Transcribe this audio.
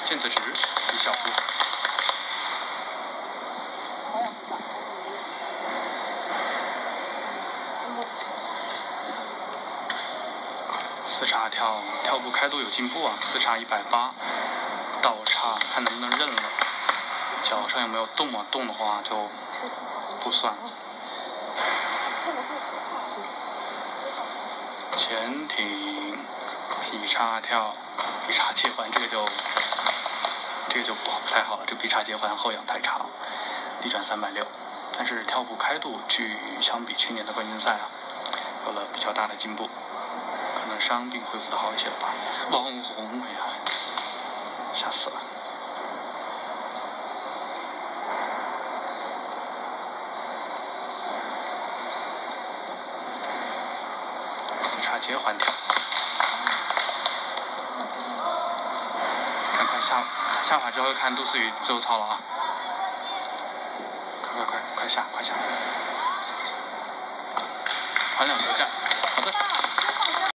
毽子直一小步。4叉跳步开度有进步啊，4叉180，倒叉看能不能认了，脚上有没有动啊？动的话就不算。前挺劈叉跳，劈叉接环，这个就不太好了，这劈叉接环后仰太长，逆转360，但是跳步开度相比去年的冠军赛啊，有了比较大的进步，可能伤病恢复的好一些了吧。网红，哎呀，吓死了。4叉接环跳，看下法之后看杜思雨自由操了啊！快下！团2决战，好的。